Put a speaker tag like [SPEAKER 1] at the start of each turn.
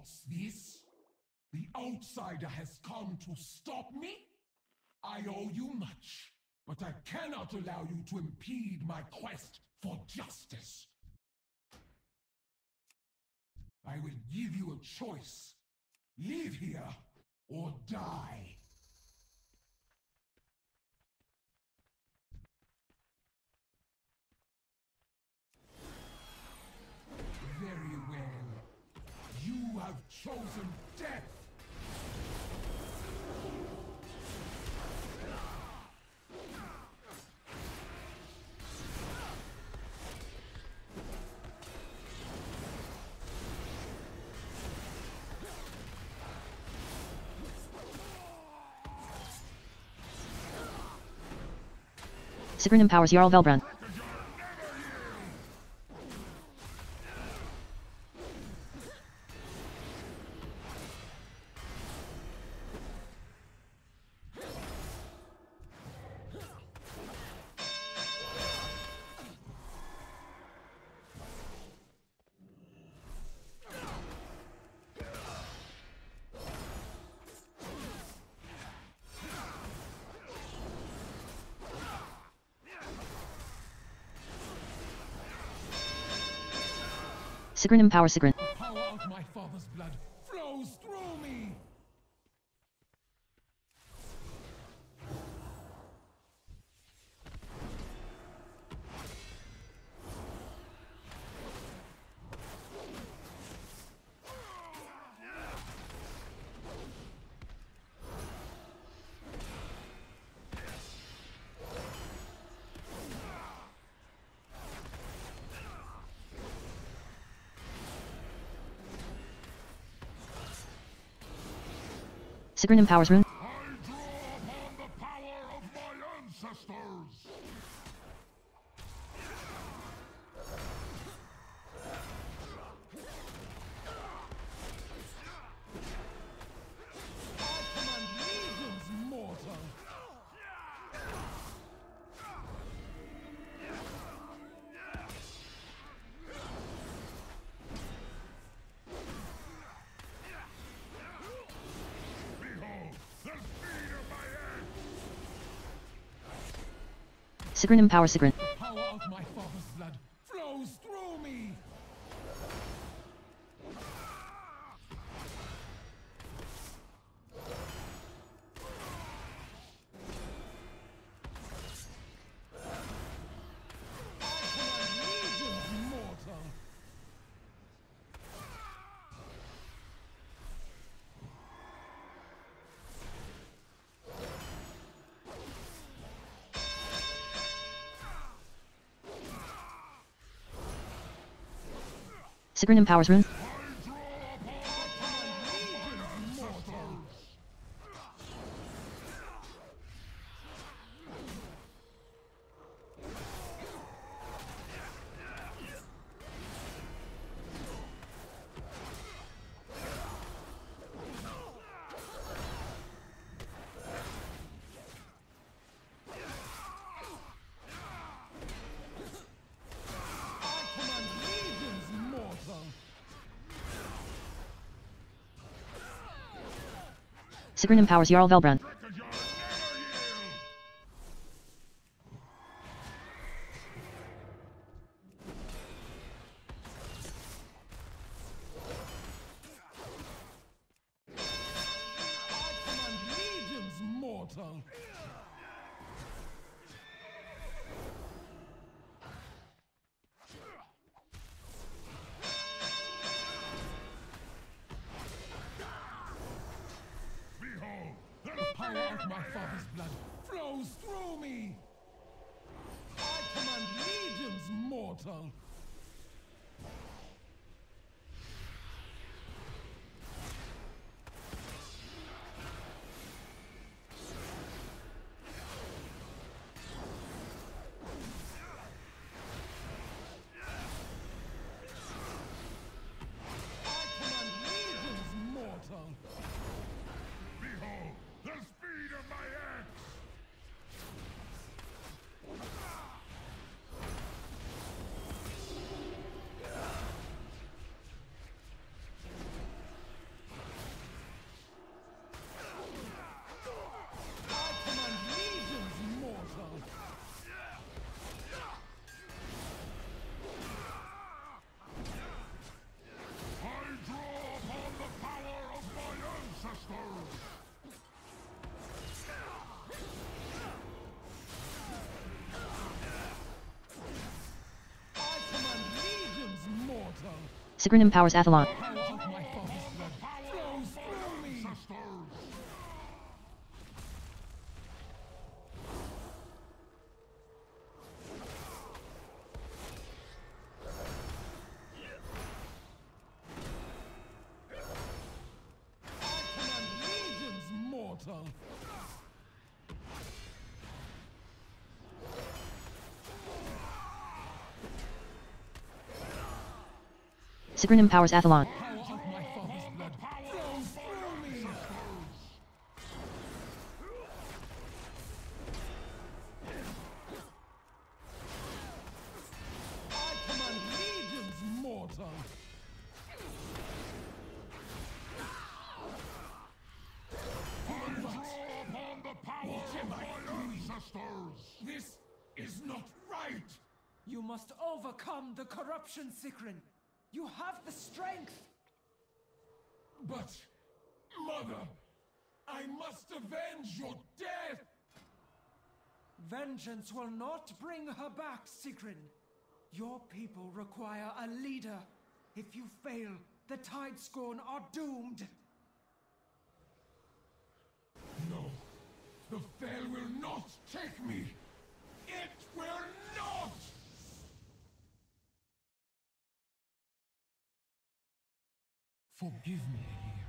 [SPEAKER 1] What's this? The outsider has come to stop me? I owe you much, but I cannot allow you to impede my quest for justice. I will give you a choice. Live here or die. Very well. You have chosen death.
[SPEAKER 2] Sigrun empowers Jarl Velbrun. Sigrun empowers Sigrun.
[SPEAKER 1] The power of my father's blood flows through me!
[SPEAKER 2] Sigrun empowers Rune.
[SPEAKER 1] I draw upon the power of my ancestors! I command legions, mortal!
[SPEAKER 2] Sigrun empowers Sigrun.
[SPEAKER 1] The power of my father's blood flows through me! I command legions, mortal!
[SPEAKER 2] Sigrun empowers Rune. Sigrun empowers Jarl Velbrun.
[SPEAKER 1] The power of my father's blood flows through me! I command legions, mortal! I command legions, mortal! Behold, the speed of my axe!
[SPEAKER 2] Sigrun empowers Athlon.
[SPEAKER 1] Power of my father's blood flows through me. I command legions, mortal.
[SPEAKER 2] Sigrun empowers Athlon.
[SPEAKER 1] Power of my father's blood flows through me. I command legions, mortal. Upon the power of my ancestors. This is not right.
[SPEAKER 3] You must overcome the corruption, Sigrun. You have the strength.
[SPEAKER 1] But, Mother, I must avenge your death.
[SPEAKER 3] Vengeance will not bring her back, Sigrun. Your people require a leader. If you fail, the Tidescorn are doomed.
[SPEAKER 1] No, the Fel will not take me. It will not. Forgive me, Aeir.